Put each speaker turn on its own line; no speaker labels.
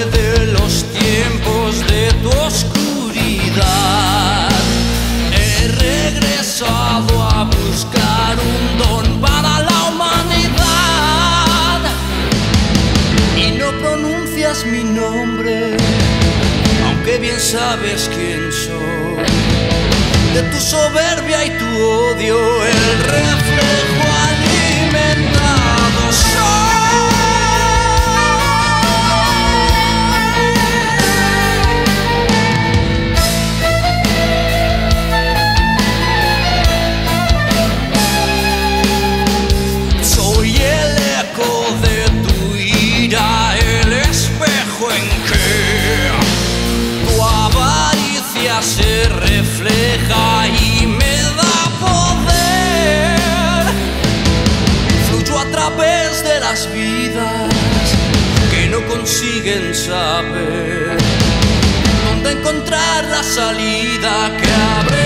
de los tiempos de tu oscuridad. He regresado a buscar un don para la humanidad. Y no pronuncias mi nombre, aunque bien sabes quién soy. De tu soberbia y tu odio, el reflejo alimentado soy. Soy el eco de tu ira, el espejo en que tu avaricia se refleja y me da poder. Fluyo a través de las vidas que no consiguen saber dónde encontrar la salida que abre